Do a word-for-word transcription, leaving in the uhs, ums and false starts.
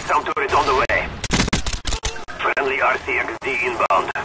Sound turret on the way. Friendly R C X D inbound.